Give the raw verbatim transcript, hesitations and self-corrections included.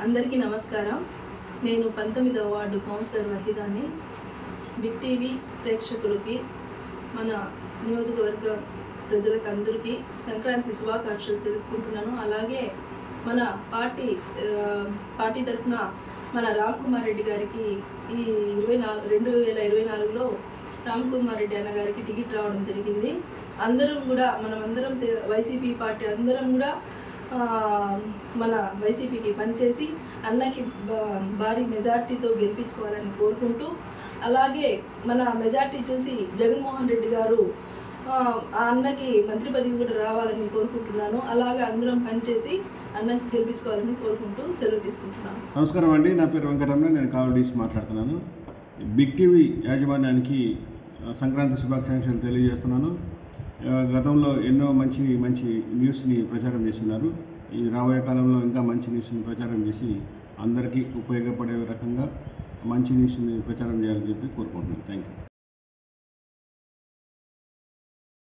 అందరికీ నమస్కారం. నేను పంతొమ్మిదవ వార్డు కౌన్సిలర్ వహీదాని. బిగ్ టీవీ ప్రేక్షకులకి, మన నియోజకవర్గ ప్రజలకు అందరికీ సంక్రాంతి శుభాకాంక్షలు తెలుపుకుంటున్నాను. అలాగే మన పార్టీ పార్టీ తరఫున మన రామ్ కుమార్ రెడ్డి గారికి ఈ ఇరవై నాలుగు రెండు వేల ఇరవై నాలుగులో రామ్ కుమార్ రెడ్డి అన్న గారికి టికెట్ రావడం జరిగింది. అందరం కూడా మనమందరం వైసీపీ పార్టీ అందరం కూడా మన వైసీపీకి పనిచేసి అన్నకి భారీ మెజార్టీతో గెలిపించుకోవాలని కోరుకుంటూ, అలాగే మన మెజార్టీ చూసి జగన్మోహన్ రెడ్డి గారు ఆ అన్నకి మంత్రి పదవి కూడా రావాలని కోరుకుంటున్నాను. అలాగే అందరం పనిచేసి అన్నకి గెలిపించుకోవాలని కోరుకుంటూ సెలవు తీసుకుంటున్నాను. నమస్కారం అండి, నా పేరు వెంకటరమణ, నేను కావడీసి మాట్లాడుతున్నాను. బిగ్ టీవీ యాజమాన్యానికి సంక్రాంతి శుభాకాంక్షలు తెలియజేస్తున్నాను. గతంలో ఎన్నో మంచి మంచి న్యూస్ని ప్రచారం చేస్తున్నారు. ఈ రాబోయే కాలంలో ఇంకా మంచి న్యూస్ని ప్రచారం చేసి అందరికీ ఉపయోగపడే రకంగా మంచి న్యూస్ని ప్రచారం చేయాలని చెప్పి కోరుకుంటున్నాను. Thank you.